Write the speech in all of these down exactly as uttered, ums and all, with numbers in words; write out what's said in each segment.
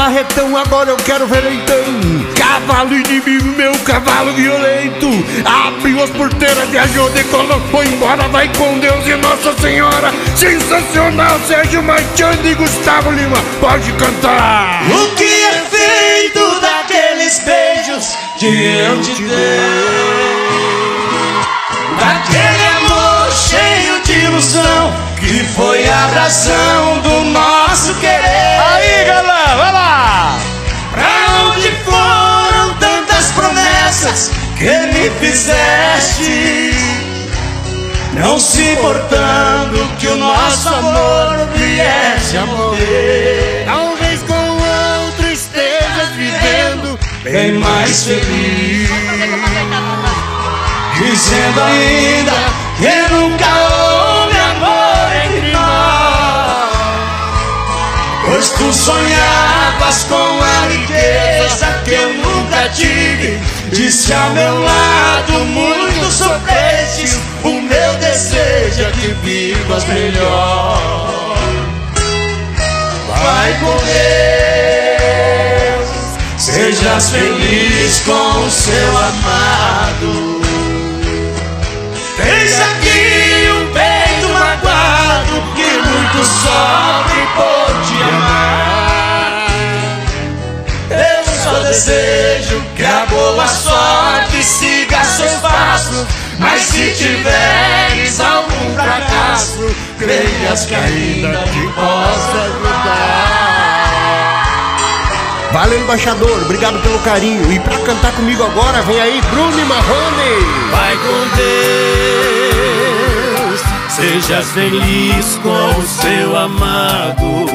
carretão, agora eu quero ver então. Cavalo inimigo, meu cavalo violento, abriu as porteiras, viajou, decolou, foi embora, vai com Deus e Nossa Senhora. Sensacional, Sérgio Marchand e Gustavo Lima, pode cantar. O que é feito daqueles beijos que eu te dei, daquele amor cheio de ilusão que foi a razão do nosso querer. Aí, galera, vai lá! Pra onde foram tantas promessas que me fizeste, não se importando que o nosso amor viesse a morrer? Talvez com outro estejas vivendo bem mais feliz, dizendo ainda que nunca houve amor entre nós, pois tu sonhavas com a riqueza que eu nunca tive. Disse ao meu lado muito sofrestes, o meu desejo é que vivas melhor. Vai com Deus, sejas feliz com o seu amado. Tens aqui um peito magoado que muito sofre por te amar. Eu só desejo que a boa sorte siga seus passos, mas se tiveres algum fracasso, creias que ainda te posso ajudar. Valeu, embaixador, obrigado pelo carinho. E pra cantar comigo agora, vem aí Bruno e Marrone. Vai com Deus, sejas feliz com o seu amado.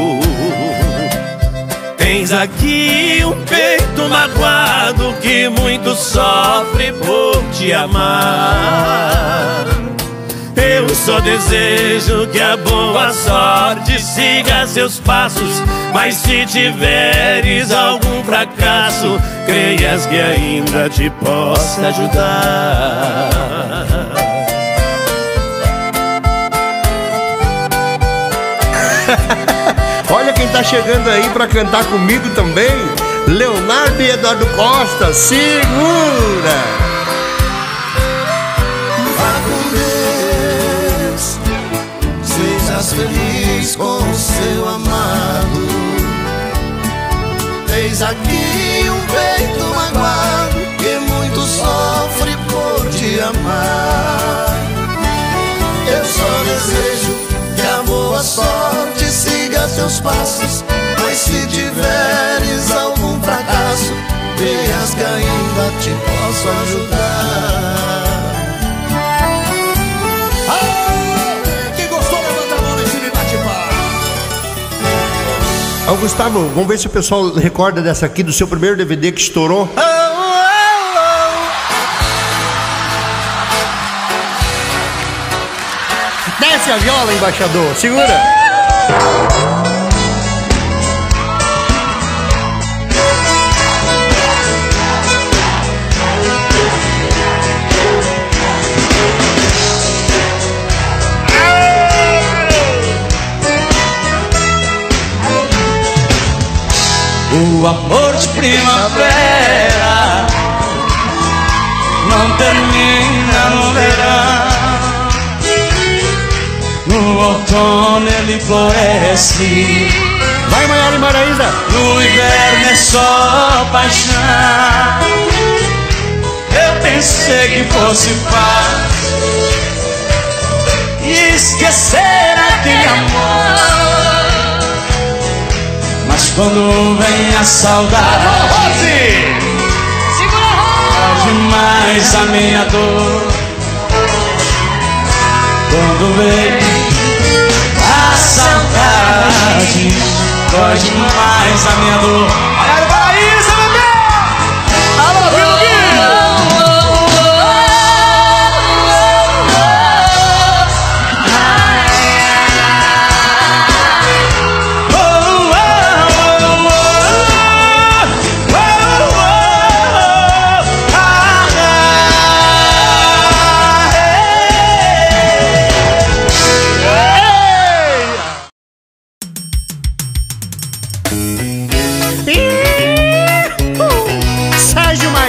Tens aqui um peito magoado que muito sofre por te amar. Eu só desejo que a boa sorte siga seus passos, mas se tiveres algum fracasso, creias que ainda te possa ajudar. Olha quem tá chegando aí pra cantar comigo também, Leonardo e Eduardo Costa, segura! Feliz com o seu amado. Tens aqui um peito magoado que muito sofre por te amar. Eu só desejo que a boa sorte siga seus passos, mas se tiveres algum fracasso, creias que ainda te posso ajudar. Ó, Gustavo, vamos ver se o pessoal recorda dessa aqui, do seu primeiro D V D que estourou. Oh, oh, oh. Desce a viola, embaixador, segura. O amor de primavera não termina no verão. No outono ele floresce, Vai, Maiara e Maraísa. no inverno é só paixão. Eu pensei que fosse fácil esquecer aquele amor, mas quando vem a saudade, dói demais a minha dor. Quando vem a saudade, dói demais a minha dor. Olha para isso, bebê! Alô, Bilguinho! E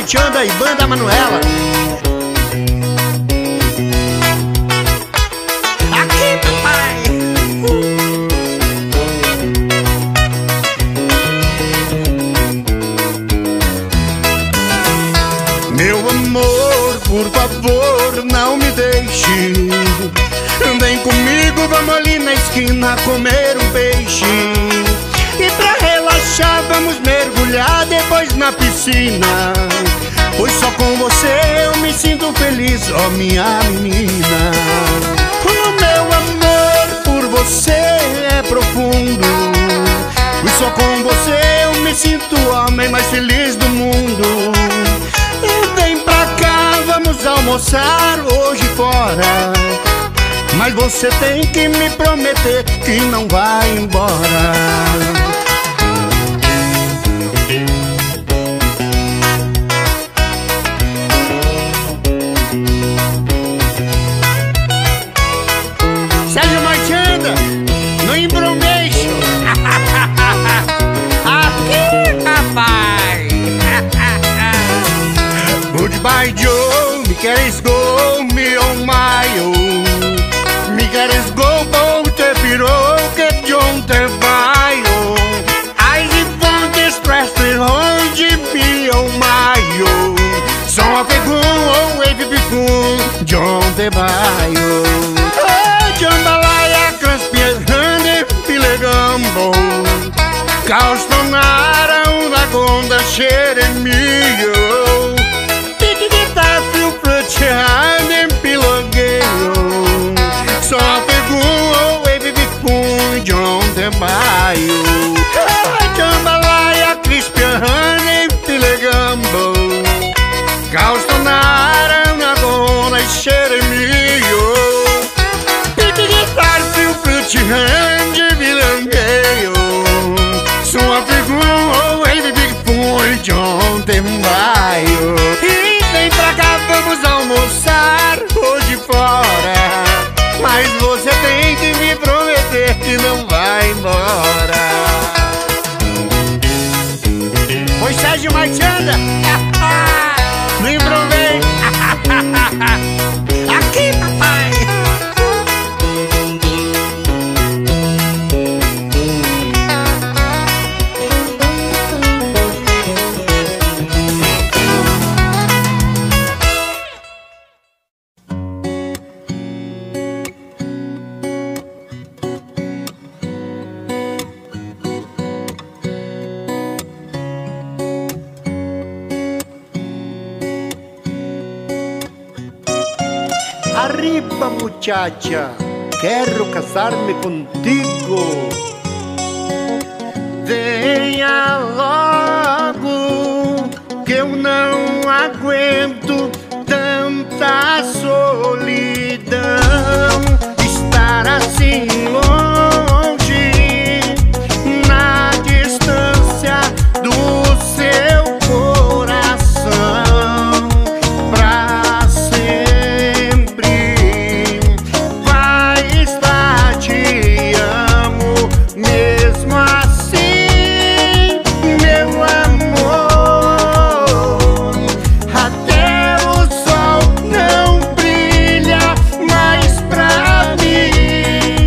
Marchanda e Banda Manuela. Aqui, papai! Meu amor, por favor, não me deixe. Vem comigo, vamos ali na esquina comer um peixe. E pra relaxar vamos mergulhar depois na piscina, pois só com você eu me sinto feliz, ó minha menina. O meu amor por você é profundo, pois só com você eu me sinto o homem mais feliz do mundo. E vem pra cá, vamos almoçar hoje fora, mas você tem que me prometer que não vai embora. Sérgio Marchanda, no embromeixo. Aqui, papai. Goodbye Joe, me queres go, me oh my oh. Me queres go, oh te pirou, que John te vai oh. I want to stress the whole G P oh my oh. Som a fegum, oh wave bifum, John te vai oh. Jambalaya, Caspian, Hande, Pilegambo, Caustonara, una gonda, Xeremio, Pique guitar, fio, frute, Hande, Pilogueio, só pegou, wave, bifum, John de Baio, Jambalaya, Caspian, Hande, Pilegambo, Caustonara, una gonda, Xeremio, Hand vilangueio, sua figura, wave big boy, John Tembaio. E vem pra cá, vamos almoçar hoje fora, mas você tem que me prometer que não vai embora. Oi, Sérgio Marchanda. No embromeixo. Aqui, papai. Arriba muchacha, quero casar-me contigo. Venha logo, que eu não aguento tanta solidão. Estar assim longe, na distância do seu coração, pra sempre vai estar te amo, mesmo assim, meu amor. Até o sol não brilha mais pra mim.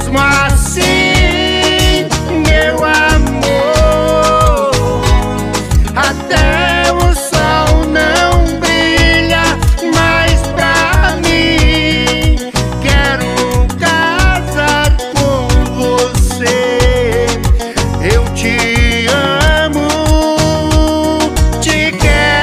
mesmo assim, meu amor, até o sol não brilha mais pra mim. Quero casar com você. Eu te amo, te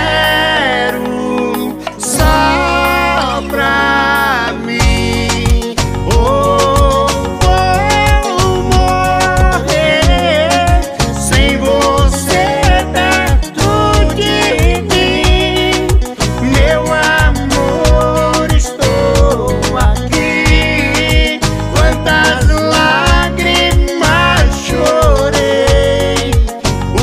quero só pra mim. Oh, vou morrer sem você perto de mim. Meu amor, estou aqui. Quantas lágrimas chorei. O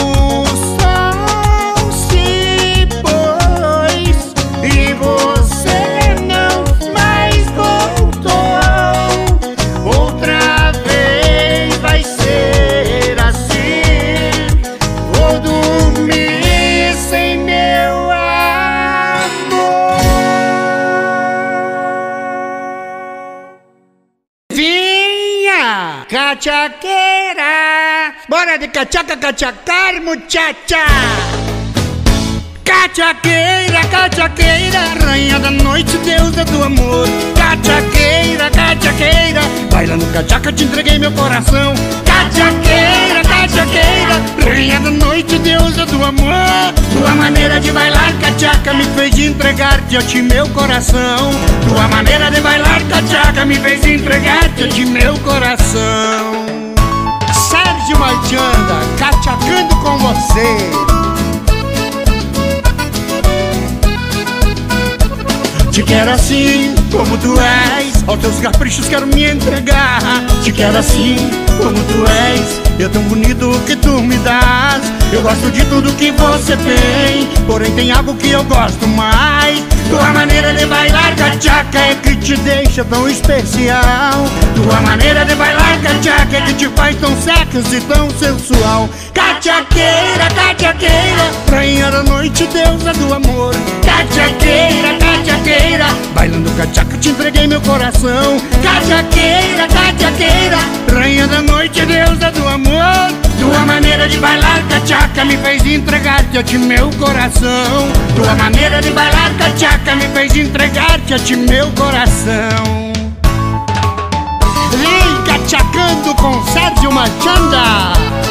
sol se pôs e você não mais voltou. Outra vez vai ser assim. Vou dormir sem meu amor. Vinha, cachaqueira, bora de cachaca, cachacar, muchacha. Cachaqueira, cachaqueira, rainha da noite, deusa do amor. Cachaqueira, cachaqueira, bailando cachaca, te entreguei meu coração. Cachaqueira, cachaqueira, rainha da noite, deusa do amor. Tua maneira de bailar cachaca me fez entregar-te a ti meu coração. Tua maneira de bailar cachaca me fez entregar-te a ti meu coração. Sérgio Marchanda, cachacando com você. Te quero assim, como tu és, aos teus caprichos quero me entregar. Te quero assim, como tu és, e é tão bonito que tu me dás. Eu gosto de tudo que você tem, porém tem algo que eu gosto mais. Tua maneira de bailar cachaca é que te deixa tão especial. Tua maneira de bailar cachaca é que te faz tão sexy e tão sensual. Cachaqueira, cachaqueira, rainha da noite, deusa do amor. Cachaqueira, cachaqueira, bailando cachaca te entreguei meu coração. Cachaqueira, cachaqueira, rainha da noite, deusa do amor. Tua maneira de bailar cachaca me fez entregar-te a ti meu coração. Tua maneira de bailar cachaca me fez entregar-te a ti meu coração. Vem cachacando com Sérgio Marchanda.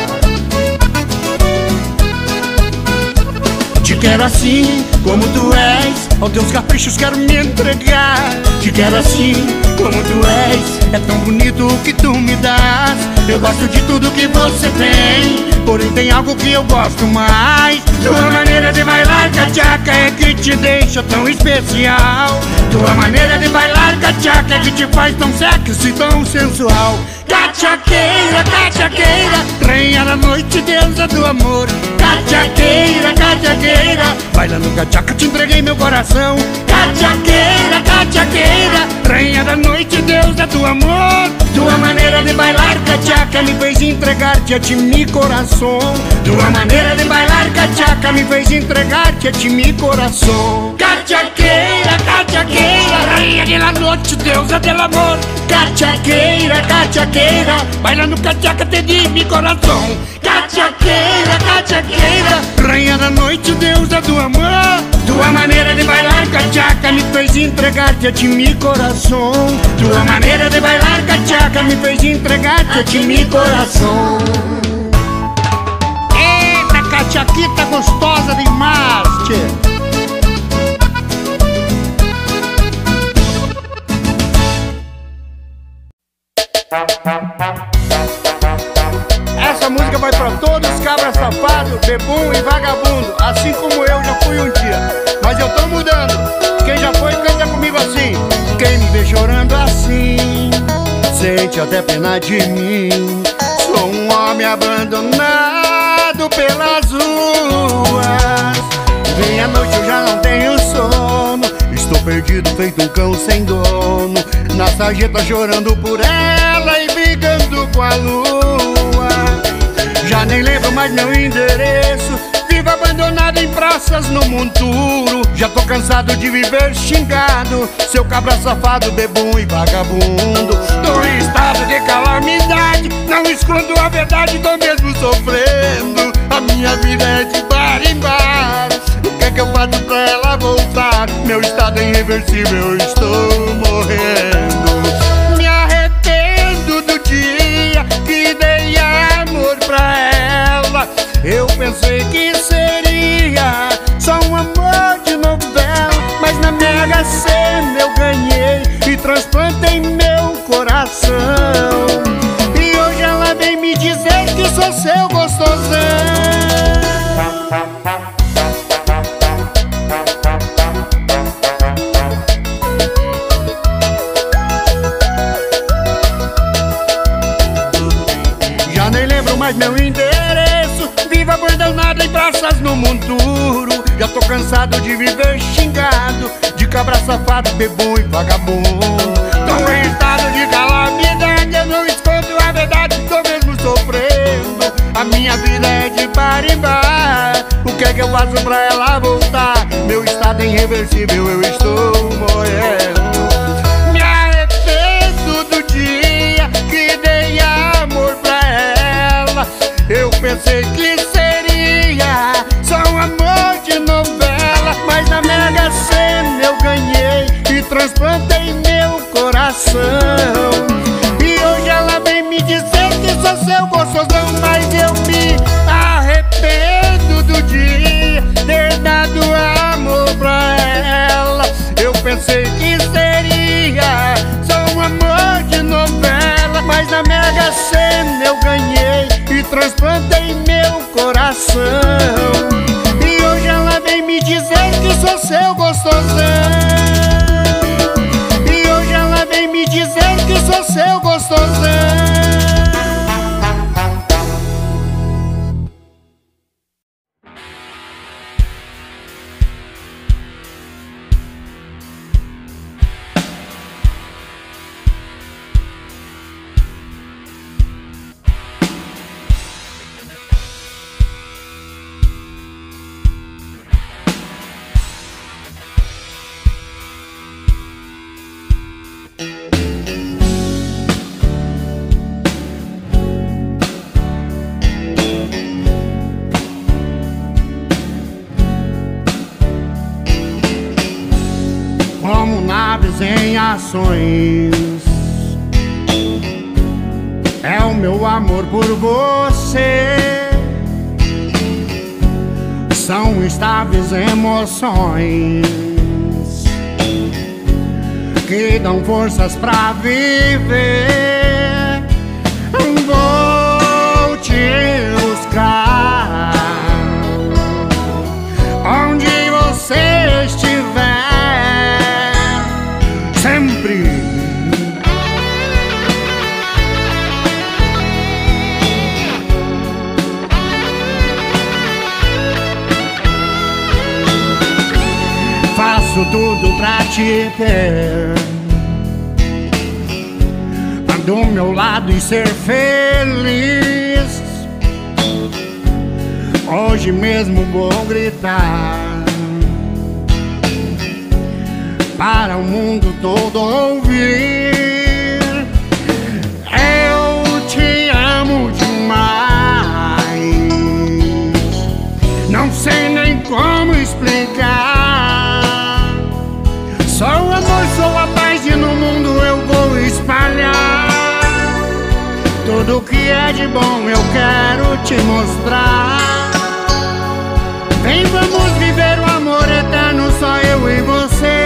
Te quero assim, como tu és, aos teus caprichos quero me entregar. Te quero assim, como tu és, é tão bonito o que tu me dás. Eu gosto de tudo que você tem, porém tem algo que eu gosto mais. Tua maneira de bailar cachaca é que te deixa tão especial. Tua maneira de bailar cachaca é que te faz tão sexy, tão sensual. Cachaqueira, cachaqueira, rainha da noite, deusa do amor. Cachaqueira, cachaqueira, bailando cachaca te entreguei meu coração. Cachaqueira, cachaqueira, rainha da noite, deusa do amor. Tua maneira de bailar cachaca me fez entregar-te a ti meu coração. Tua maneira de bailar cachaca me fez entregar-te a ti meu coração. Cachaqueira, cachaqueira, rainha da noite, deusa do amor. Cachaqueira, cachaqueira, bailando cachaca te di meu coração. Cachaqueira, cachaqueira, rainha da noite, deusa do amor. Tua maneira de bailar cachaca me fez entregar-te a ti meu coração. Tua maneira de bailar cachaca me fez entregar-te a ti meu coração. Eita, cachaquita gostosa demais, tchê. Essa música vai pra todos os cabras safados, bebum e vagabundo, assim como eu já fui um dia. Mas eu tô mudando, quem já foi canta comigo assim. Quem me vê chorando assim, sente até pena de mim. Sou um homem abandonado pelas ruas. Vem à noite eu já não tenho sono, estou perdido feito um cão sem dono. Na sarjeta chorando por ela e brigando com a lua. Já nem lembro mais meu endereço, vivo abandonado abandonado em praças no monturo. Já tô cansado de viver xingado, seu cabra safado, bebum e vagabundo. Tô em estado de calamidade, não escondo a verdade, tô mesmo sofrendo. A minha vida é de bar em bar, o que é que eu faço pra ela voltar? Meu estado é irreversível, eu estou morrendo. Me arrependo do dia que dei amor pra ela. Eu pensei que seria só um amor de novela, mas na Mega Sena eu ganhei e transplantei meu coração. E hoje ela vem me dizer que sou seu gostosão. Já nem lembro mais meu endereço, vivo abandonado em praças no monturo. Já tô cansado de viver xingado, de cabra safado, bebum e vagabundo. Tô em estado de calamidade, eu não escondo a verdade, tô mesmo sofrendo. A minha vida é de bar em bar, o que é que eu faço pra ela voltar? Meu estado é irreversível, eu estou morrendo. Me arrependo do dia que dei amor pra ela. Eu pensei que seria só um amor de novela, mas na Mega Sena eu ganhei e transplantei meu coração. E hoje ela vem me dizer que sou seu gostosão, mas eu me arrependo do dia ter dado amor pra ela. Eu pensei que seria só um amor de novela, mas na Mega Sena eu ganhei e transplantei meu coração. E hoje ela vem me dizer que sou seu gostosão. E hoje ela vem me dizer que sou seu gostosão. Como naves em ações, é o meu amor por você. São estáveis emoções que dão forças pra viver. Vou te buscar onde você estiver. Faço tudo pra te ter, do meu lado e ser feliz. Hoje mesmo vou gritar para o mundo todo ouvir: eu te amo demais. Não sei nem como explicar. Sou amor, sou a paz e no mundo eu vou espalhar. Tudo que é de bom eu quero te mostrar. Vem, vamos viver o amor eterno, só eu e você.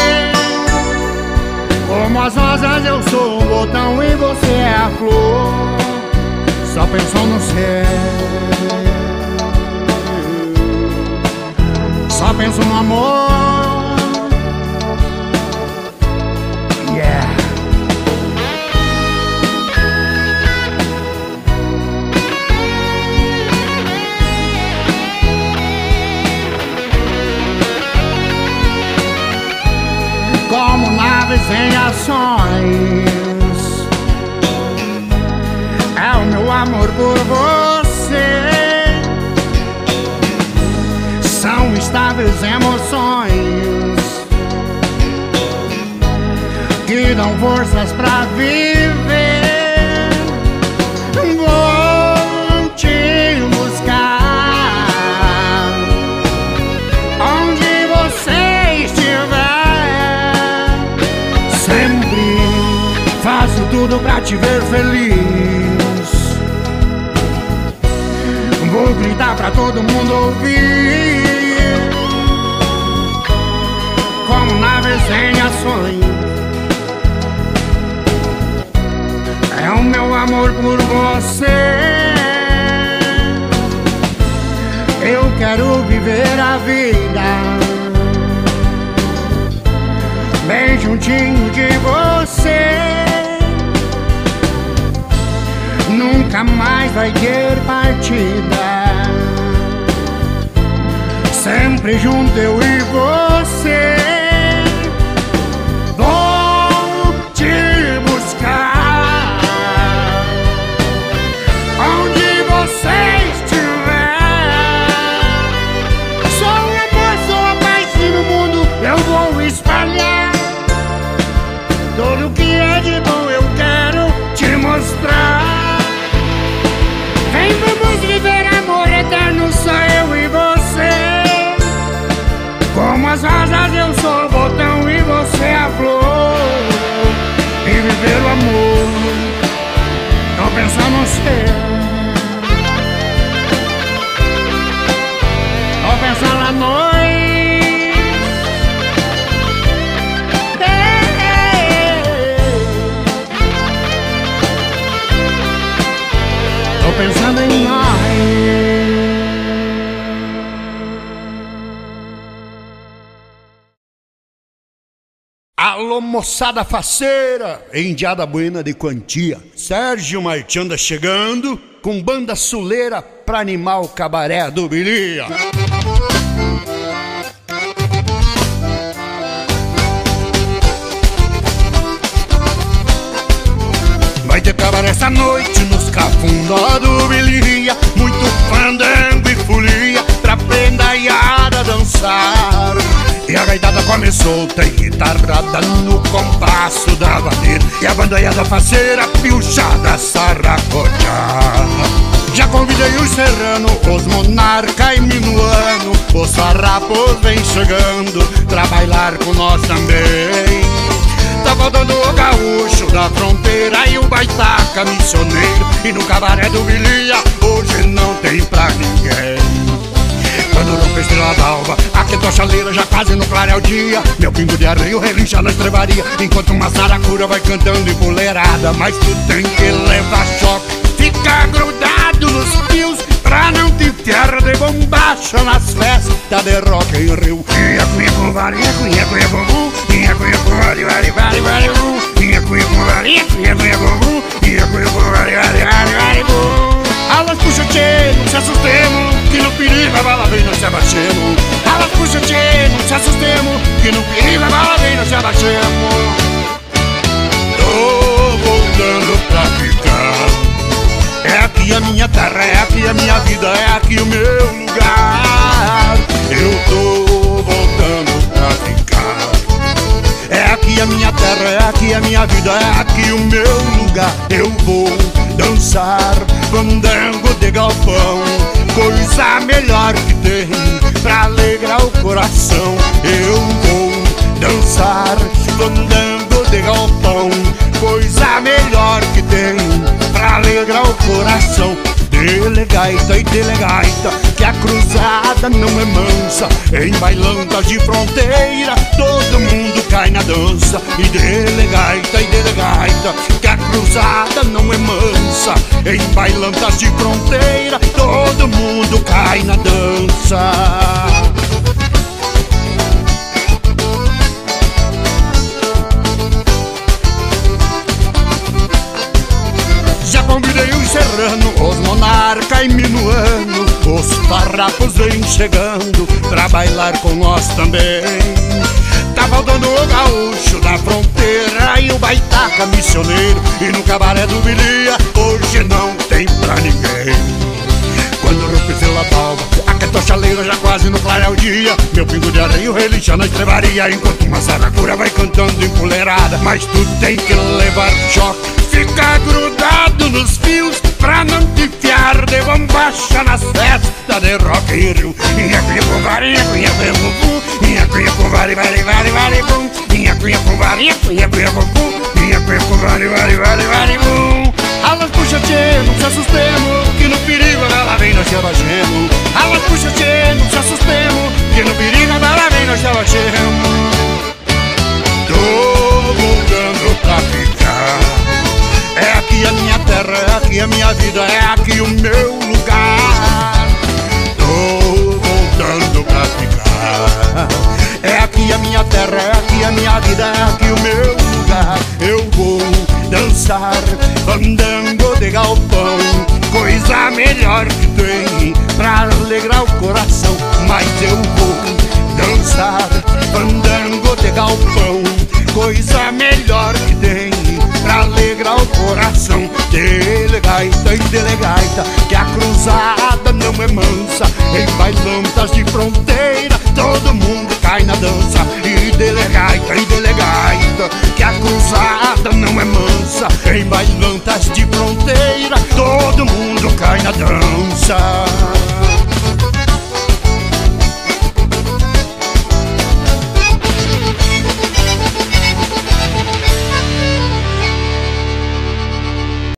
Como as rosas eu sou o botão e você é a flor. Só penso no céu, só penso no amor. Yeah. Como naves em ações, é o meu amor por você. incontáveis emoções que dão forças pra viver. Vou te buscar onde você estiver. Sempre faço tudo pra te ver feliz. Vou gritar pra todo mundo ouvir, como naves sem ações. É o meu amor por você. Eu quero viver a vida bem juntinho de você. Nunca mais vai ter partida. Sempre junto eu e você. Vou te buscar onde você estiver. Sou amor, sou a paz que no mundo eu vou espalhar. Tudo que é de bom eu quero te mostrar. Vem, vamos viver amor eterno, só eu e você. Como as rosas eu sou o botão e você a flor. E viver o amor, não pensar no ser, não pensar na noite. Tô pensando em nós. Alô, moçada faceira, indiada buena de quantia. Sérgio Marchanda chegando com banda suleira pra animar o cabaré do Bilia. Vai ter cabaré essa noite nos cafundó do Bilia. Muito fandango e folia pra prendaiada dançar. E a gaitada começou, tem guitarrada no compasso da bandeira. E a bandaiada faceira piochada sarracoteada. Já convidei os serranos, os monarca e minuano. Os farrapos vem chegando pra bailar com nós também. Tá faltando o gaúcho da fronteira e o baitaca missioneiro. E no cabaré do Bilia hoje não tem pra ninguém. Quando rompe a estrela d'alva, aqui tua chaleira já quase no clareia o dia. Meu pingo de arreio relincha na estrebaria, enquanto uma saracura vai cantando empoleirada. Mas tu tem que levar choque, ficar grudado nos fios, pra não ter terra de bombacha nas festas de rock em Rio. Inha cunha com varinha, cunha cunha com bum, inha cunha com vari vari vari vari bum, inha cunha com varinha, cunha cunha com bum, inha cunha com vari vari vari vari bum. Alas puxa tchê, não se assustemos, que no perigo a bala vem, nós se abaixemos. Alas puxa tchê, não se assustemos, que no perigo a bala vem, nós se abaixemos. Tô voltando pra ficar. É aqui a minha terra, é aqui a minha vida, é aqui o meu lugar. Eu tô voltando pra ficar. É aqui a minha terra, é aqui a minha vida, é aqui o meu lugar. Eu vou dançar fandango de galpão, coisa melhor que tem pra alegrar o coração. Eu vou dançar fandango de galpão, coisa melhor que tem pra alegrar o coração. Delegaita e delegaita, que a cruzada não é mansa. Em bailantas de fronteira, todo mundo cai na dança. E delegaita e delegaita, que a cruzada não é mansa. Em bailantas de fronteira, todo mundo cai na dança. Convidei os serranos, os monarca e minuano. Os farrapos vêm chegando pra bailar com nós também. Tá faltando o gaúcho da fronteira e o baitaca missioneiro. E no cabaré do Bilia hoje não tem pra ninguém. Quando rompe estrela d'alva, aqui a tua chaleira já quase no clareia o dia. dia, meu pingo de areia relincha na estrebaria, enquanto uma saracura vai cantando empoleirada. Mas tu tem que levar choque, ficar grudado nos fios, pra não te fiar de bombacha nas festas de rock in rio. Inha cunha com varinha, cunha cunha com cu, inha cunha com vari, vari, vari, vari, bum. Inha cunha com varinha, cunha cunha com cu, inha cunha com vari, vari, vari, vari, bum. Alas puxa tchê, não se assustemos, que no perigo ela vem nós se abaixemos. Alas puxa tchê, não se assustemos, que no perigo ela vem nós se abaixemos. Tô voltando pra ficar, é aqui a minha terra, é aqui a minha vida, é aqui o meu lugar. Tô voltando pra ficar, é aqui a minha terra, é aqui a minha vida, é aqui o meu lugar. Eu vou dançar fandango de galpão, coisa melhor que tem pra alegrar o coração. Mas eu vou dançar fandango de galpão, coisa melhor que tem pra alegrar o coração. Delegaita e delegaita, que a cruzada não é mansa, em bailantas de fronteira todo mundo cai na dança. E delegaita e delegaita, que a cruzada não é mansa, em bailantas de fronteira todo mundo cai na dança.